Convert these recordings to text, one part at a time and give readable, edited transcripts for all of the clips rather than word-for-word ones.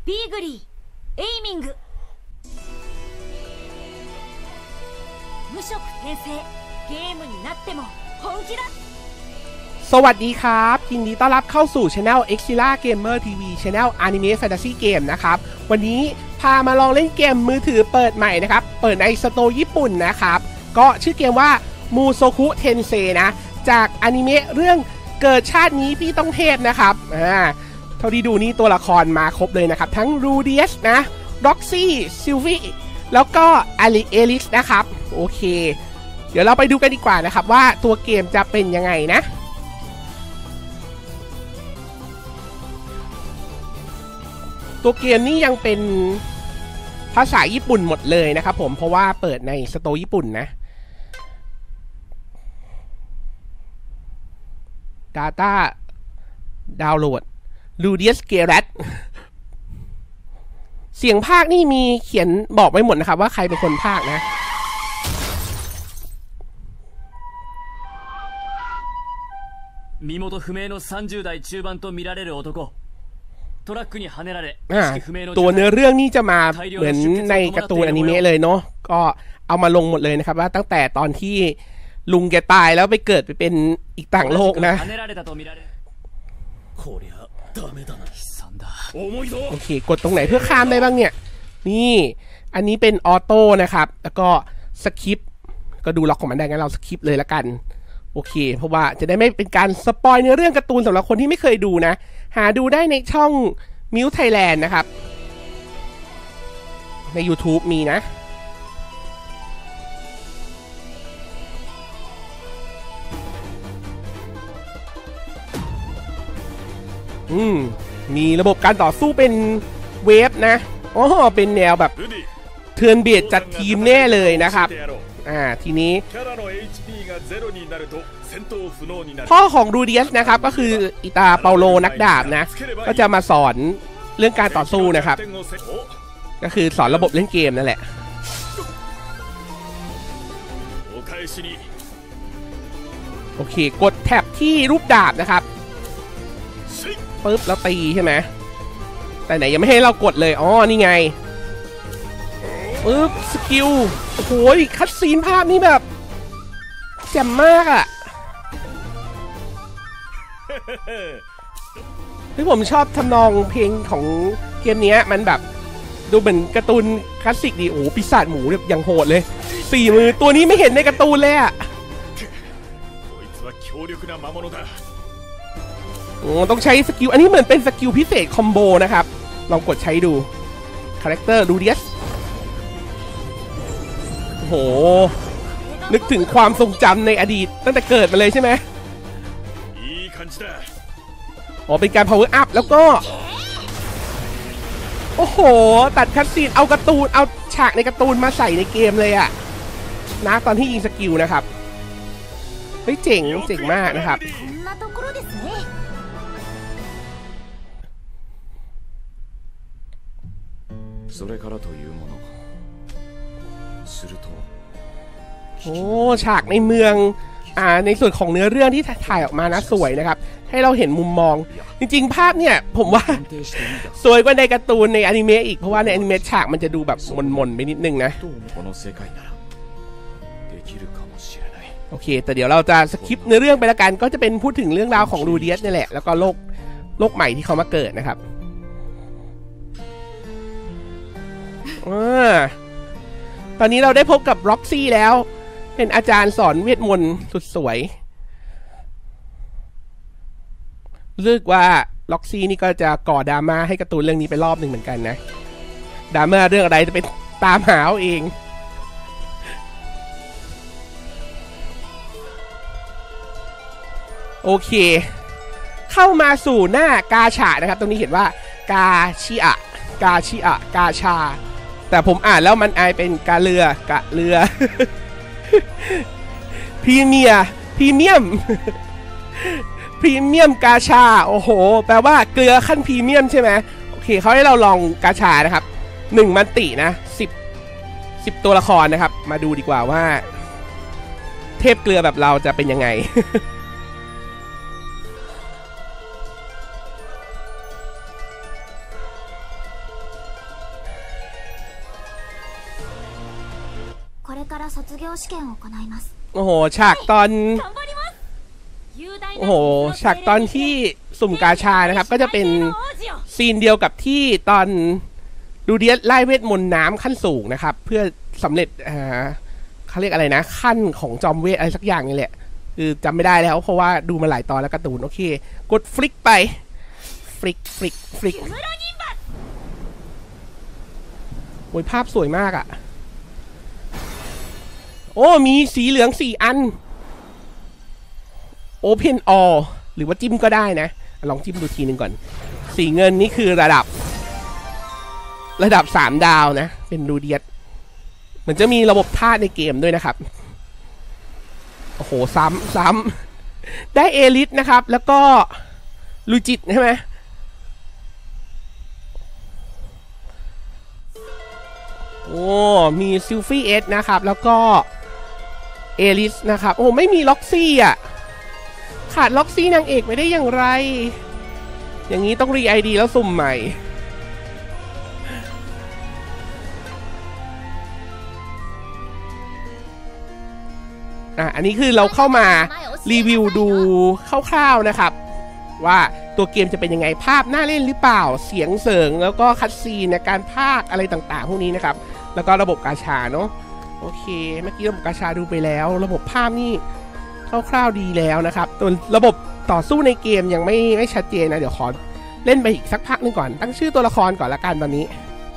ビーグリーエイミング無色転生ゲームになっても本気だสวัสดีครับยินดีต้อนรับเข้าสู่ Channel Exila Gamer TV Channel Anime Fantasy Game นะครับวันนี้พามาลองเล่นเกมมือถือเปิดใหม่นะครับเปิดในสโตร์ญี่ปุ่นนะครับก็ชื่อเกมว่ามูโซคุเทนเซนะจากอนิเมะเรื่องเกิดชาตินี้พี่ต้องเทพนะครับเท่าที่ดูนี่ตัวละครมาครบเลยนะครับทั้งรูเดียสนะร็อกซี่ซิลฟี่แล้วก็อลิสนะครับโอเคเดี๋ยวเราไปดูกันดีกว่านะครับว่าตัวเกมจะเป็นยังไงนะตัวเกมนี้ยังเป็นภาษาญี่ปุ่นหมดเลยนะครับผมเพราะว่าเปิดในสโตร์ญี่ปุ่นนะ Data Download Ludius Geralt เสียงภาคนี่มีเขียนบอกไว้หมดนะครับว่าใครเป็นคนภาคนะ身元不明の30代中盤と見られる男トラックにはねられตัวเนื้อเรื่องนี่จะมาเหมือนในการ์ตูนอนิเมะเลยเนาะก็เอามาลงหมดเลยนะครับว่าตั้งแต่ตอนที่ลุงแกตายแล้วไปเกิดไปเป็นอีกต่างโลกนะโอเคกดตรงไหนเพื่อข้ามได้บ้างเนี่ยนี่อันนี้เป็นออโต้นะครับแล้วก็สคิปก็ดูล็อกของมันได้งั้นเราสคิปเลยละกันโอเคเพราะว่าจะได้ไม่เป็นการสปอยเนื้อเรื่องการ์ตูนสำหรับคนที่ไม่เคยดูนะหาดูได้ในช่องมิวไทยแลนด์นะครับใน YouTube มีนะมีระบบการต่อสู้เป็นเวฟนะอ๋อเป็นแนวแบบเทิร์นเบสจัดทีมแน่เลยนะครับทีนี้พ่อของรูเดียสนะครับก็คืออิตาเปาโลนักดาบนะก็จะมาสอนเรื่องการต่อสู้นะครับก็คือสอนระบบเล่นเกมนั่นแหละโอเคกดแท็บที่รูปดาบนะครับปึ๊บแล้วตีใช่ไหมแต่ไหนยังไม่ให้เรากดเลยอ๋อนี่ไงปึ๊บสกิลโอ้โหคัดซีนภาพนี่แบบแจ่มมากอ่ะที่ผมชอบทำนองเพลงของเกมนี้มันแบบดูเหมือนการ์ตูนคลาสสิกดีโอ้ปีศาจหมูแบบอย่างโหดเลย4 มือตัวนี้ไม่เห็นในการ์ตูนเลยอ่ะโอ้ต้องใช้สกิลอันนี้เหมือนเป็นสกิลพิเศษคอมโบนะครับลองกดใช้ดูคาแรคเตอร์รูเดียสโอ้โหนึกถึงความทรงจำในอดีตตั้งแต่เกิดมาเลยใช่ไหมอ๋อเป็นการ power up แล้วก็โอ้โหตัดคัตซีนเอาการ์ตูนเอาฉากในการ์ตูนมาใส่ในเกมเลยอะนะตอนที่ยิงสกิลนะครับเฮ้ยเจ๋งมากนะครับโอ้ฉากในเมืองในส่วนของเนื้อเรื่องที่ถ่ายออกมานะสวยนะครับให้เราเห็นมุมมองจริงๆภาพเนี่ยผมว่าสวยกว่าในการ์ตูนในอนิเมะอีกเพราะว่าในอนิเมะฉากมันจะดูแบบมนๆไปนิดนึงนะโอเคแต่เดี๋ยวเราจะสคิปเนื้อเรื่องไปละกันก็จะเป็นพูดถึงเรื่องราวของรูเดียสนี่แหละแล้วก็โลกใหม่ที่เขามาเกิดนะครับตอนนี้เราได้พบกับร็อกซี่แล้วเป็นอาจารย์สอนเวทมนต์สุดสวยรู้สึกว่าล็อกซี่นี่ก็จะก่อดราม่าให้การ์ตูนเรื่องนี้ไปรอบหนึ่งเหมือนกันนะดราม่าเรื่องอะไรจะเป็นตามหาเอาเองโอเคเข้ามาสู่หน้ากาชานะครับตรงนี้เห็นว่ากาชิอะกาชาแต่ผมอ่านแล้วมันเป็นกะเรือพรีเมียมกาชาโอ้โหแปลว่าเกลือขั้นพรีเมียมใช่ไหมโอเคเขาให้เราลองกาชานะครับ1มันตินะ10ตัวละครนะครับมาดูดีกว่าว่าเทพเกลือแบบเราจะเป็นยังไง โから卒業試験を行います。 โอ้โหฉากตอน頑張ります雄大โอ้โหฉากตอนที่สุ่มกาชานะครับก็จะเป็นซีนเดียวกับที่ตอนดูเดียสไล่เวทมนต์น้ำขั้นสูงนะครับเพื่อสำเร็จเขาเรียกอะไรนะขั้นของจอมเวทอะไรสักอย่างนี่แหละคือจำไม่ได้แล้วเพราะว่าดูมาหลายตอนแล้วการ์ตูนโอเคกดฟลิกไปฟลิกโอ้ยภาพสวยมากอะโอ้มีสีเหลือง4 อัน Open All หรือว่าจิ้มก็ได้นะลองจิ้มดูทีนึงก่อนสีเงินนี่คือระดับ3 ดาวนะเป็นรูเดียสเหมือนจะมีระบบธาตุในเกมด้วยนะครับโอ้โหซ้ำได้เอลิสนะครับแล้วก็ลูจิตใช่ไหมโอ้มีซิลฟี่เอสนะครับแล้วก็เอลิสนะครับโอ้ไม่มีล็อกซี่อ่ะขาดล็อกซี่นางเอกไม่ได้อย่างไรอย่างนี้ต้องรีไอดีแล้วสุ่มใหม่อันนี้คือเราเข้ามารีวิวดูคร่าวๆนะครับว่าตัวเกมจะเป็นยังไงภาพน่าเล่นหรือเปล่าเสียงเสริงแล้วก็คัตซีนในการพากย์อะไรต่างๆพวกนี้นะครับแล้วก็ระบบกาชาเนาะโอเคเมื่อกี้ระบบกาชาดูไปแล้วระบบภาพนี่คร่าวๆดีแล้วนะครับตัวระบบต่อสู้ในเกมยังไม่ชัดเจนนะเดี๋ยวขอเล่นไปอีกสักพักนึงก่อนตั้งชื่อตัวละครก่อนละกันตอนนี้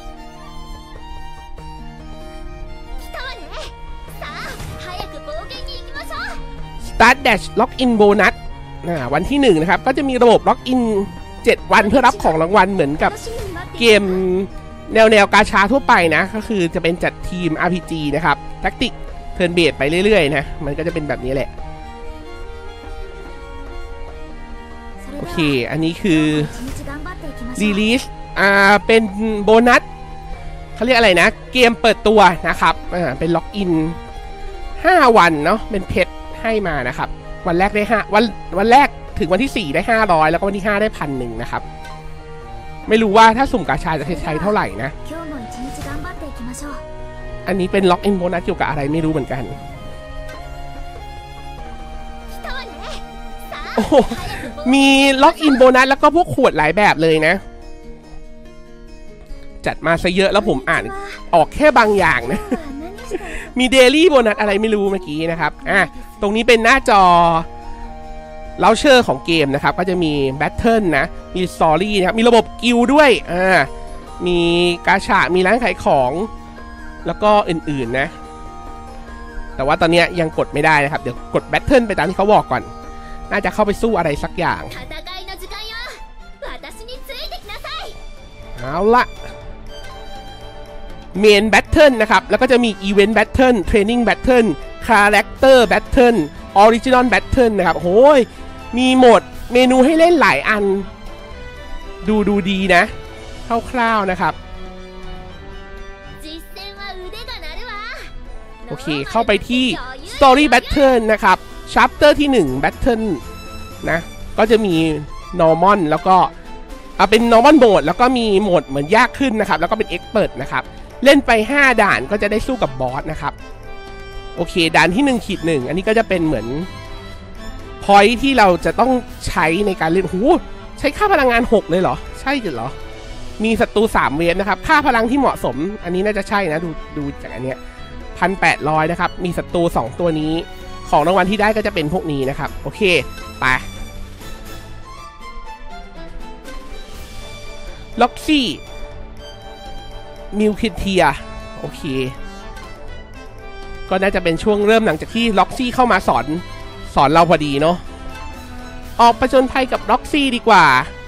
Start Dash Login Bonus วันที่1นะครับก็จะมีระบบ Login 7 วันเพื่อรับของรางวัลเหมือนกับเกมแนวกาชาทั่วไปนะก็คือจะเป็นจัดทีม RPG นะครับแท็กติกเทิร์นเบสไปเรื่อยๆนะมันก็จะเป็นแบบนี้แหละโอเคอันนี้คือรีลีสเป็นโบนัสเขาเรียกอะไรนะเกมเปิดตัวนะครับเป็นล็อกอิน5 วันเนาะเป็นเพชรให้มานะครับวันแรกได้วันแรกถึงวันที่4ได้500แล้วก็วันที่5ได้1,000นะครับไม่รู้ว่าถ้าสุ่มกาชาจะใช้เท่าไหร่นะอันนี้เป็นล็อกอินโบนัสเกี่ยวกับอะไรไม่รู้เหมือนกันโอ้มีล็อกอินโบนัสแล้วก็พวกขวดหลายแบบเลยนะจัดมาซะเยอะแล้วผมอ่านออกแค่บางอย่างนะมีเดลี่โบนัสอะไรไม่รู้เมื่อกี้นะครับตรงนี้เป็นหน้าจอเลาเชอร์ของเกมนะครับก็จะมีแบทเทิลนะมีสตอรี่นะครับมีระบบกิลด้วยมีกาชามีร้านขายของแล้วก็อื่นๆนะแต่ว่าตอนนี้ยังกดไม่ได้นะครับเดี๋ยวกดแบทเทิลไปตามที่เขาบอกก่อนน่าจะเข้าไปสู้อะไรสักอย่างเอาละเมนแบทเทิลนะครับแล้วก็จะมีอีเวนต์แบทเทิลเทรนนิ่งแบทเทิลคาแรคเตอร์แบทเทิลออริจินอลแบทเทิลนะครับโอ้ยมีโหมดเมนูให้เล่นหลายอันดูดีนะคร่าวๆนะครับโอเคเข้าไปที่ Story Battle นะครับ Chapter ที่1 Battle นะก็จะมี Normal แล้วก็เป็น Normal Mode แล้วก็มีโหมดเหมือนยากขึ้นนะครับแล้วก็เป็น Expert นะครับเล่นไป5 ด่านก็จะได้สู้กับบอสนะครับโอเคด่านที่1-1อันนี้ก็จะเป็นเหมือน point ที่เราจะต้องใช้ในการเล่นใช้ค่าพลังงาน6เลยเหรอใช่เหรอมีศัตรู3 เวฟนะครับค่าพลังที่เหมาะสมอันนี้น่าจะใช่นะดูจากอันเนี้ย1,800นะครับมีศัตรู2 ตัวนี้ของรางวัลที่ได้ก็จะเป็นพวกนี้นะครับโอเคไปล็อกซี่มิวคิเทียโอเคก็น่าจะเป็นช่วงเริ่มหลังจากที่ล็อกซี่เข้ามาสอนเราพอดีเนาะออกประจนภัยกับล็อกซี่ดีกว่า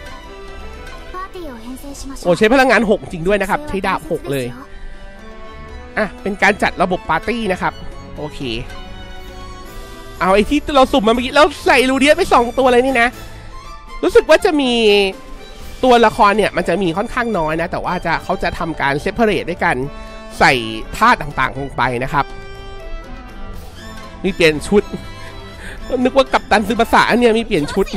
โอ้ใช้พลังงาน6จริงด้วยนะครับใช้ดาบ6เลยเป็นการจัดระบบปาร์ตี้นะครับโอเคเอาไอ้ที่เราสุ่มมาเมื่อกี้แล้วใส่ลูเดียสไป2 ตัวเลยนี่นะรู้สึกว่าจะมีตัวละครเนี่ยมันจะมีค่อนข้างน้อยนะแต่ว่าเขาจะทำการเซปเปอร์เรตด้วยกันใส่ธาตุต่างๆลงไปนะครับมีเปลี่ยนชุดนึกว่ากัปตันซึบาสะเนี่ยมีเปลี่ยนชุด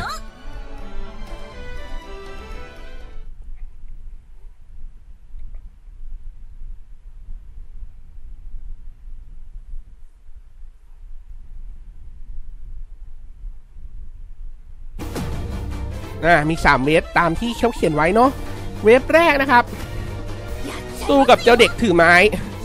มี3เวฟตามที่เขาเขียนไว้เนาะเวฟแรกนะครับสู้กับเจ้าเด็กถือไม้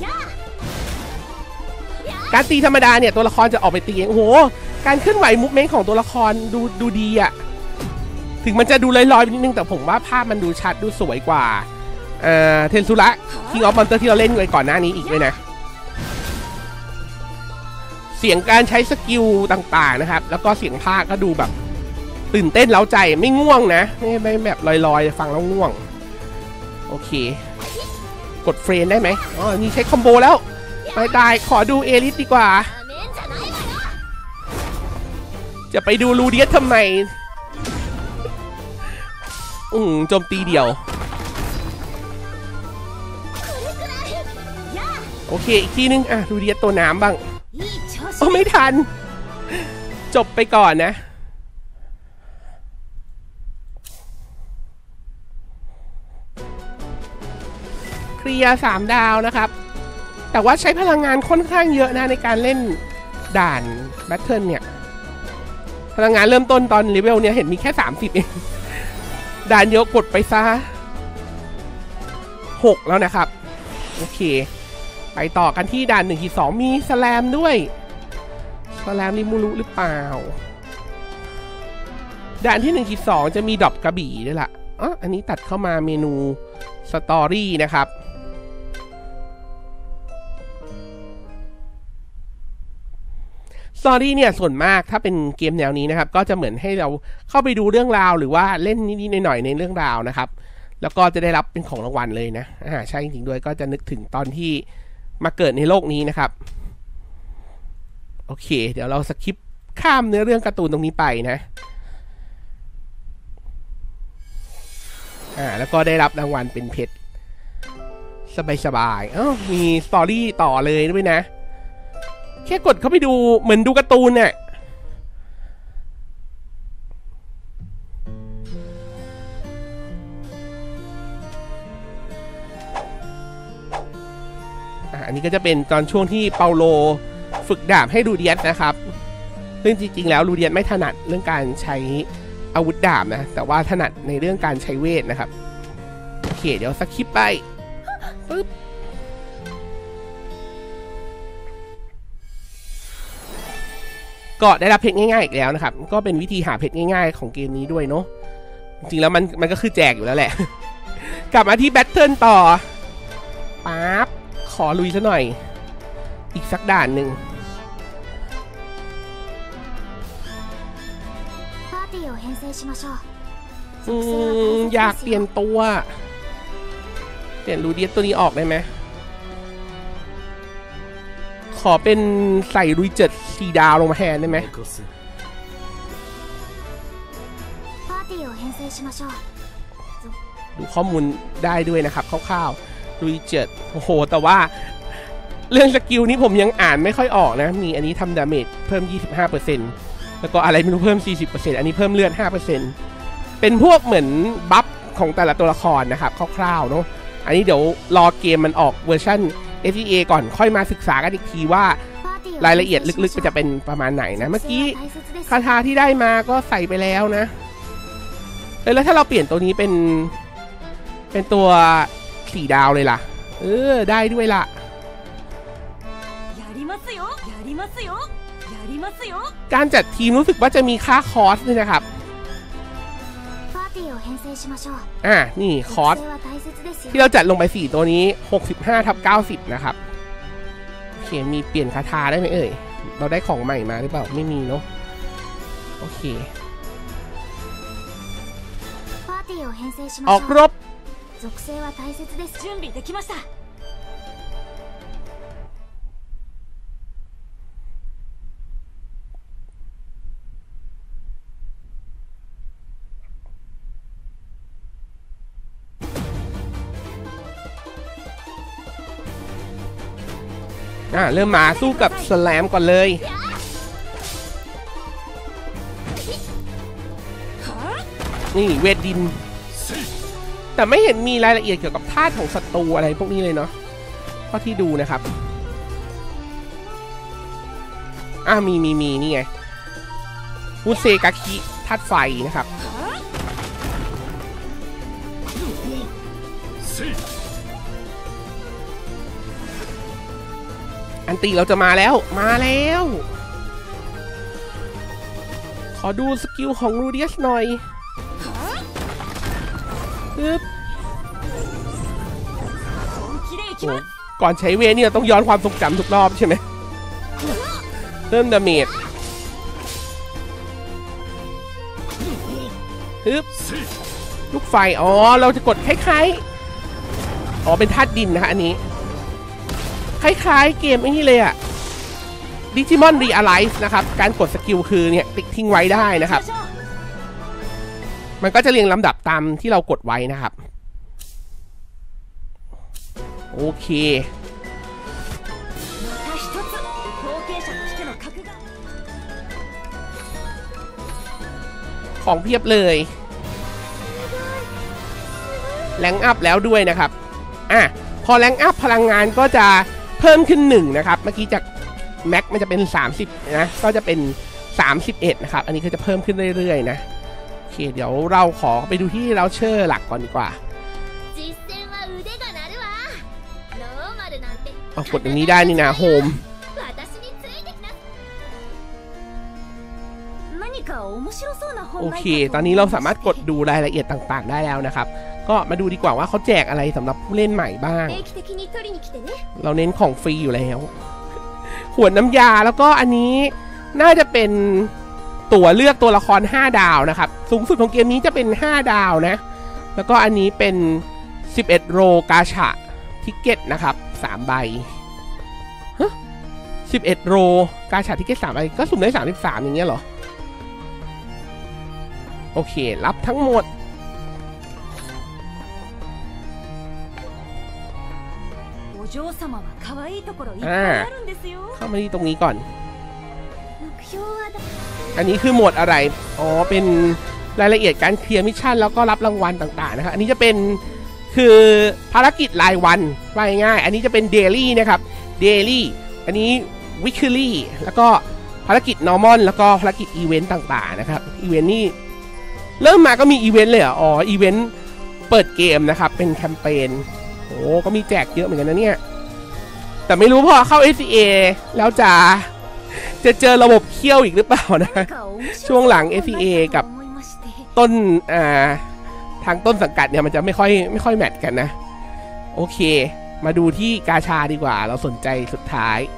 การตีธรรมดาเนี่ยตัวละครจะออกไปตีเองโอ้โหการเคลื่อนไหวมุฟเมนต์ของตัวละครดูดีอะถึงมันจะดูลอยๆนิดนึงแต่ผมว่าภาพมันดูชัดดูสวยกว่าเทนซุระคิงออฟมอนเตอร์ที่เราเล่นไว้ก่อนหน้านี้อีกด้วยนะเสียงการใช้สกิลต่างๆนะครับแล้วก็เสียงภาคก็ดูแบบตื่นเต้นเร้าใจไม่ง่วงนะไม่แบบลอยๆฟังแล้วง่วงโอเคกดเฟรนได้ไหมอ๋อนี่ใช้คอมโบแล้วไม่ตายขอดูเอลิสดีกว่าจะไปดูลูเดียสทำไมโจมตีเดียวโอเคอีกทีนึงลูเดียสตัวน้ำบ้างโอ้ไม่ทันจบไปก่อนนะเคลียร์3 ดาวนะครับแต่ว่าใช้พลังงานค่อนข้างเยอะนะในการเล่นด่านแบทเทิลเนี่ยพลังงานเริ่มต้นตอนเลเวลเนี่ยเห็นมีแค่30เองด่านเยอะกดไปซะ6แล้วนะครับโอเคไปต่อกันที่ด่าน1-2มีสแลมด้วยสแลมริมูรุหรือเปล่าด่านที่1-2จะมีดรอปกระบี่ด้วยล่ะอันนี้ตัดเข้ามาเมนูสตอรี่นะครับสตอรี่เนี่ยส่วนมากถ้าเป็นเกมแนวนี้นะครับก็จะเหมือนให้เราเข้าไปดูเรื่องราวหรือว่าเล่นนิดๆหน่อยๆในเรื่องราวนะครับแล้วก็จะได้รับเป็นของรางวัลเลยนะใช่จริงๆด้วยก็จะนึกถึงตอนที่มาเกิดในโลกนี้นะครับโอเคเดี๋ยวเราสคิปข้ามเนื้อเรื่องการ์ตูนตรงนี้ไปนะแล้วก็ได้รับรางวัลเป็นเพชรสบายๆมีสตอรี่ต่อเลยด้วยนะแค่กดเข้าไปดูเหมือนดูการ์ตูนเนี่ยอันนี้ก็จะเป็นตอนช่วงที่เปาโลฝึกดาบให้ลูเดียสนะครับซึ่งจริงๆแล้วลูเดียสไม่ถนัดเรื่องการใช้อาวุธดาบนะแต่ว่าถนัดในเรื่องการใช้เวทนะครับโอเคเดี๋ยวสคิปไปปึ๊บก็ได้รับเพชรง่ายๆอีกแล้วนะครับก็เป็นวิธีหาเพชรง่ายๆของเกมนี้ด้วยเนาะจริงๆแล้วมันก็คือแจกอยู่แล้วแหละ กลับมาที่แบทเทิลต่อปั๊บขอลุยซะหน่อยอีกสักด่านหนึ่งอยากเปลี่ยนตัวเปลี่ยนลูเดียสตัวนี้ออกได้ไหมขอเป็นใส่ลุยเจ็ด4 ดาวลงมาแทนได้ไหมดูข้อมูลได้ด้วยนะครับคร่าวๆลุยเจ็ดโอ้โหแต่ว่าเรื่องสกิลนี้ผมยังอ่านไม่ค่อยออกนะมีอันนี้ทำดาเมจเพิ่ม 25% แล้วก็อะไรไม่รู้เพิ่ม 40% อันนี้เพิ่มเลือด 5% เป็นพวกเหมือนบัฟของแต่ละตัวละครนะครับคร่าวๆเนาะอันนี้เดี๋ยวรอเกมมันออกเวอร์ชัน FEA ก่อนค่อยมาศึกษากันอีกทีว่ารายละเอียดลึกๆจะเป็นประมาณไหนนะเมื่อกี้คาถาที่ได้มาก็ใส่ไปแล้วนะแล้วถ้าเราเปลี่ยนตัวนี้เป็นตัว4 ดาวเลยล่ะได้ด้วยล่ะการจัดทีมรู้สึกว่าจะมีค่าคอสด้วยนะครับนี่คอสที่เราจัดลงไป4ตัวนี้ 65/90 นะครับโอเคมีเปลี่ยนคาถาได้ไหมเอ่ยเราได้ของใหม่มาหรือเปล่าไม่มีเนาะโอเคออกรบเริ่มมาสู้กับสแลมก่อนเลยนี่เวทดินแต่ไม่เห็นมีรายละเอียดเกี่ยวกับธาตุของศัตรูอะไรพวกนี้เลยเนาะเท่าที่ดูนะครับมีนี่ไงอุเซกาคิธาตุไฟนะครับอันตีเราจะมาแล้วขอดูสกิลของรูเดียสหน่อยปึ๊บโอ้ก่อนใช้เวนี่เราต้องย้อนความทรงจำทุกรอบใช่ไหมเริ่มดาเมจปึ๊บลูกไฟอ๋อเราจะกดคล้ายๆอ๋อเป็นธาตุดินนะคะอันนี้คล้ายๆเกมไอ้นี่เลยอะดิจิมอนรีอะไลซ์นะครับการกดสกิลคือเนี่ยติ๊กทิ้งไว้ได้นะครับมันก็จะเรียงลำดับตามที่เรากดไว้นะครับโอเคของเพียบเลยแรงอัพแล้วด้วยนะครับพอแรงอัพพลังงานก็จะเพิ่มขึ้น1นะครับเมื่อกี้จากแม็กมันจะเป็น30นะก็จะเป็น31นะครับอันนี้ก็จะเพิ่มขึ้นเรื่อยๆนะโอเคเดี๋ยวเราขอไปดูที่เราเชอร์หลักก่อนดีกว่ากดตรงนี้ได้นี่นะโฮมโอเคตอนนี้เราสามารถกดดูรายละเอียดต่างๆได้แล้วนะครับก็มาดูดีกว่าว่าเขาแจกอะไรสำหรับผู้เล่นใหม่บ้างเราเน้นของฟรีอยู่แล้วขวดน้ำยาแล้วก็อันนี้น่าจะเป็นตั๋วเลือกตัวละคร5ดาวนะครับสูงสุดของเกมนี้จะเป็น5ดาวนะแล้วก็อันนี้เป็น11โรกาชาทิเก็ตนะครับ3ใบ11โรกาชาทิเก็ต3ใบก็สุ่มได้33อย่างเงี้ยเหรอโอเครับทั้งหมดเข้ามาที่ตรงนี้ก่อนอันนี้คือโหมดอะไรอ๋อเป็นรายละเอียดการเคลียร์มิชชั่นแล้วก็รับรางวัลต่างๆนะครับอันนี้จะเป็นคือภารกิจรายวันว่าง่ายอันนี้จะเป็นเดลี่นะครับเดลี่อันนี้วิคลี่แล้วก็ภารกิจนอร์มอนแล้วก็ภารกิจอีเวนต์ต่างๆนะครับอีเวนต์นี่เริ่มมาก็มีอีเวนต์เลยเหรออ๋ออีเวนต์เปิดเกมนะครับเป็นแคมเปญโอ้ก็มีแจกเยอะเหมือนกันนะเนี่ยแต่ไม่รู้พอเข้า SCA แล้วจะเจอระบบเคี่ยวอีกหรือเปล่านะช่วงหลัง SCA กับต้นทางต้นสังกัดเนี่ยมันจะไม่ค่อยแมทกันนะโอเคมาดูที่กาชาดีกว่าเราสนใจสุดท้าย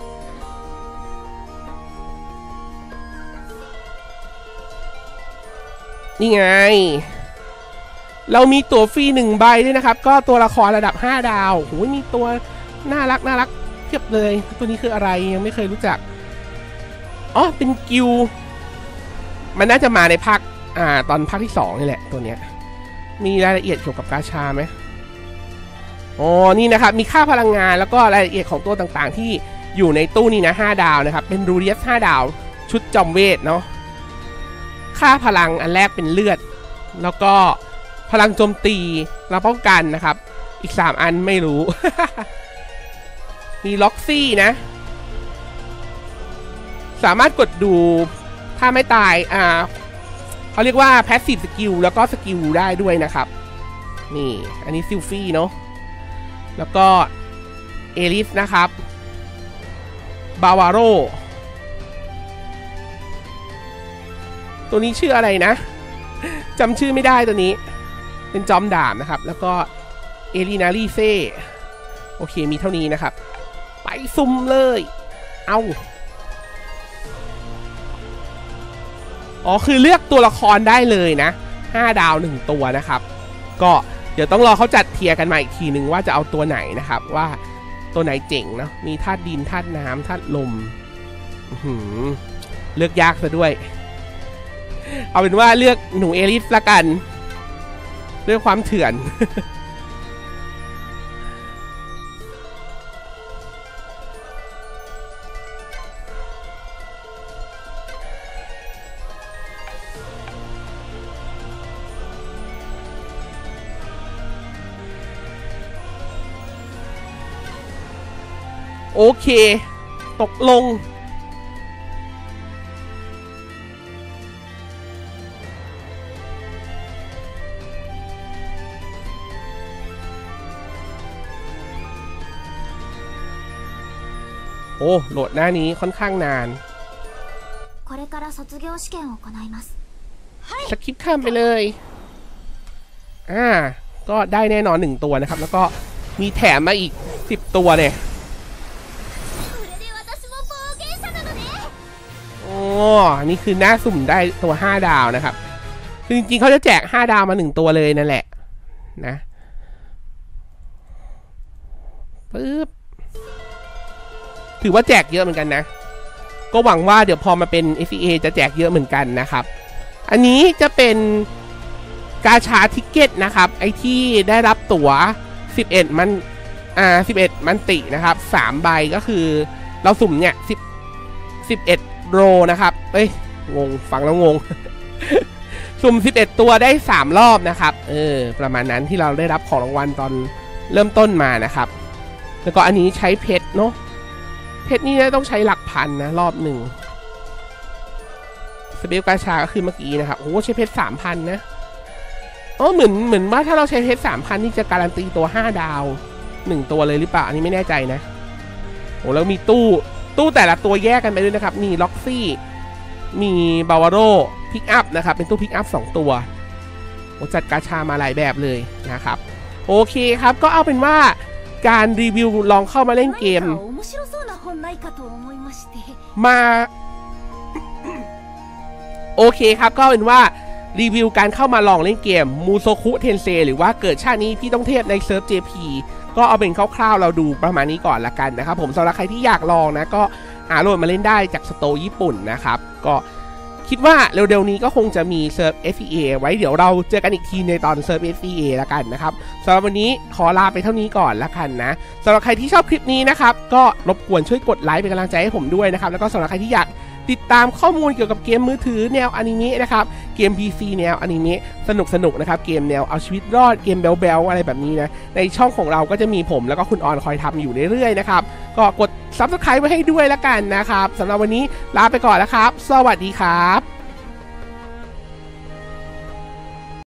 นี่ไงเรามีตัวฟรี1ใบด้วยนะครับก็ตัวละครระดับ5ดาวโหมีตัวน่ารักเพียบเลยตัวนี้คืออะไรยังไม่เคยรู้จักอ๋อเป็นกิลมันน่าจะมาในภาคตอนภาคที่2นี่แหละตัวเนี้ยมีรายละเอียดเกี่ยวกับกาชาไหมอ๋อนี่นะครับมีค่าพลังงานแล้วก็รายละเอียดของตัวต่างๆที่อยู่ในตู้นี้นะ5ดาวนะครับเป็นรูเดียส5ดาวชุดจอมเวทเนาะค่าพลังอันแรกเป็นเลือดแล้วก็พลังโจมตีและป้องกันนะครับอีก3อันไม่รู้ มีล็อกซี่นะสามารถกดดูถ้าไม่ตายเขาเรียกว่าแพสซีฟสกิลแล้วก็สกิลได้ด้วยนะครับนี่อันนี้ซิลฟี่เนาะแล้วก็เอลิสนะครับบาวาโรตัวนี้ชื่ออะไรนะจำชื่อไม่ได้ตัวนี้เป็นจอมดาบนะครับแล้วก็เอลินารีเซ่โอเคมีเท่านี้นะครับไปซุ่มเลยเอาอ๋อคือเลือกตัวละครได้เลยนะ5ดาว1ตัวนะครับก็เดี๋ยวต้องรอเขาจัดเทียร์กันมาอีกทีนึงว่าจะเอาตัวไหนนะครับว่าตัวไหนเจ๋งเนาะมีธาตุดินธาตุน้ำธาตุลมเลือกยากซะด้วยเอาเป็นว่าเลือกหนูเอลิสละกันด้วยความเถื่อนโอเคตกลงโอ้โหลดหน้านี้ค่อนข้างนานこれから卒業試験を行いますสกิปข้ามไปเลยก็ได้แน่นอน1ตัวนะครับแล้วก็มีแถมมาอีก10ตัวเนี่ยโอ้นี่คือหน้าสุ่มได้ตัว5ดาวนะครับคือจริงๆเขาจะแจก5ดาวมา1ตัวเลยนั่นแหละนะปึ๊บถือว่าแจกเยอะเหมือนกันนะก็หวังว่าเดี๋ยวพอมาเป็น SCA จะแจกเยอะเหมือนกันนะครับอันนี้จะเป็นกาชาทิกเก็ตนะครับไอที่ได้รับตั๋ว11มันตินะครับ3ใบก็คือเราสุ่มเนี่ย11โรนะครับงงฟังแล้วงง สุ่ม11ตัวได้3รอบนะครับประมาณนั้นที่เราได้รับของรางวัลตอนเริ่มต้นมานะครับแล้วก็อันนี้ใช้เพชรเนาะเพชรนี่ต้องใช้หลักพันนะรอบหนึ่งสเปลกาชาก็คือเมื่อกี้นะครับโอ้ใช้เพชร 3,000 นะเหมือนว่าถ้าเราใช้เพชร 3,000 นี่จะการันตีตัว5ดาว1ตัวเลยหรือเปล่าอันนี้ไม่แน่ใจนะโอ้แล้วมีตู้แต่ละตัวแยกกันไปด้วยนะครับมีล็อกซี่มีบาวาโรพิกอัพนะครับเป็นตู้พิกอัพ2ตัวโอ้จัดกาชามาหลายแบบเลยนะครับโอเคครับก็เอาเป็นว่าการรีวิวลองเข้ามาเล่นเกมมาโอเคครับก็เป็นว่ารีวิวการเข้ามาลองเล่นเกมมูโซคุเทนเซหรือว่าเกิดชาตินี้พี่ต้องเทพในเซิร์ฟ JP ก็เอาเป็นคร่าวๆเราดูประมาณนี้ก่อนละกันนะครับผมสำหรับใครที่อยากลองนะก็โหลดมาเล่นได้จากสโตร์ญี่ปุ่นนะครับก็คิดว่าเร็วๆนี้ก็คงจะมีเซิร์ฟ SCA ไว้เดี๋ยวเราเจอกันอีกทีในตอนเซิร์ฟ SCA ละกันนะครับสำหรับวันนี้ขอลาไปเท่านี้ก่อนละกันนะสำหรับใครที่ชอบคลิปนี้นะครับก็รบกวนช่วยกดไลค์เป็นกำลังใจให้ผมด้วยนะครับแล้วก็สำหรับใครที่อยากติดตามข้อมูลเกี่ยวกับเกมมือถือแนวอนิเมะนะครับเกม PC แนวอนิเมะสนุกนะครับเกมแนวเอาชีวิตรอดเกมแบลอะไรแบบนี้นะในช่องของเราก็จะมีผมแล้วก็คุณออนคอยทำอยู่เรื่อยๆนะครับก็กด Subscribe ไว้ให้ด้วยละกันนะครับสำหรับวันนี้ลาไปก่อนแล้วครับสวัสดีครับ